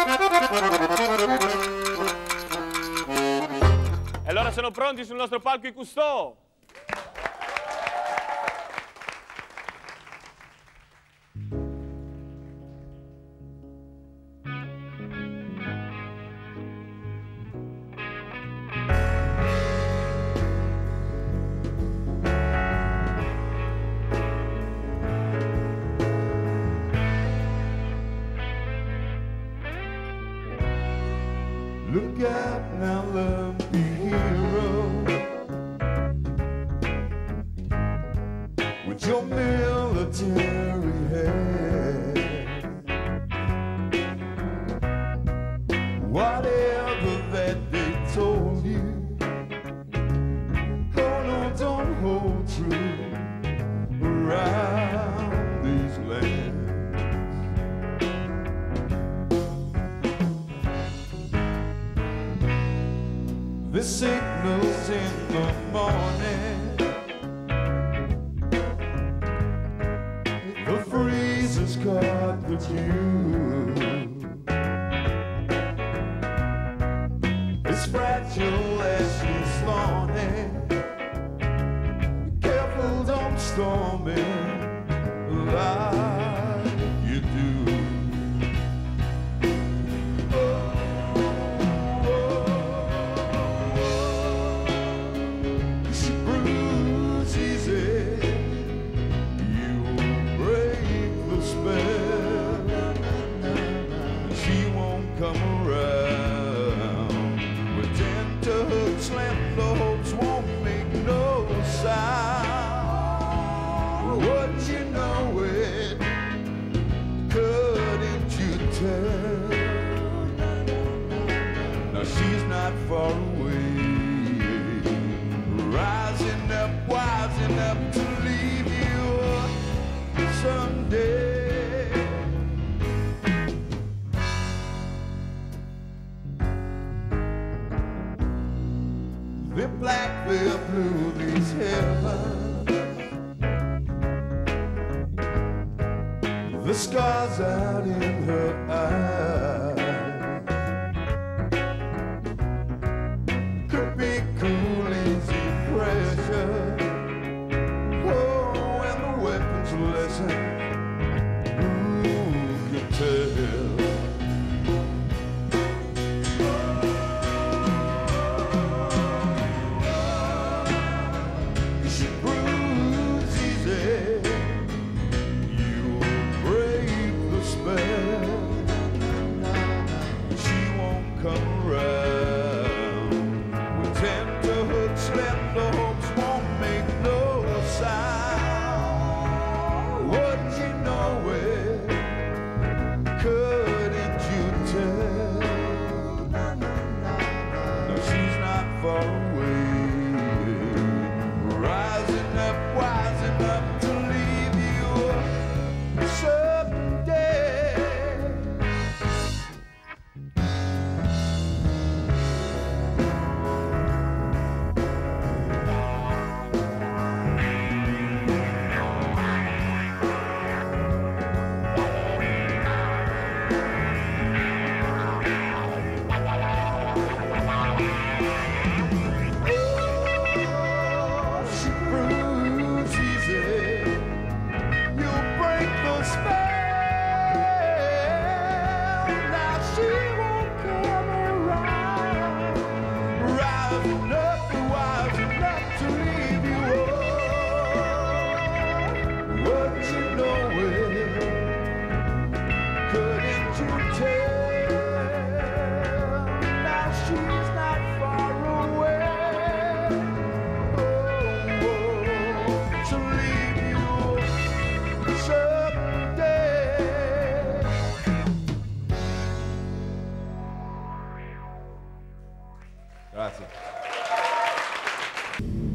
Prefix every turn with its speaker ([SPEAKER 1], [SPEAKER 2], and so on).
[SPEAKER 1] E allora sono pronti sul nostro palco i Cousteau.
[SPEAKER 2] Look out now, love, be hero with your military hair. Whatever that they told you, oh no, don't hold true around these lands. The signals in the morning, the freezers caught the dew. It's fragile as she's thorny. Careful, don't storm it like you do. Come around with tenterhooks, slam the hopes won't make no sound. Would you know it? Couldn't you tell? Now she's not far away, rising up, wising up to leave you someday. The black veil blue these heavens, the scars out in her eyes could be cool, easy pressure. Oh, when the weapons listen, who can tell? Come around with tenterhooks, let the hopes won't make no sound. Would you know it? Couldn't you tell? No, she's not far away, rising up, wising up to leave you someday. Grazie.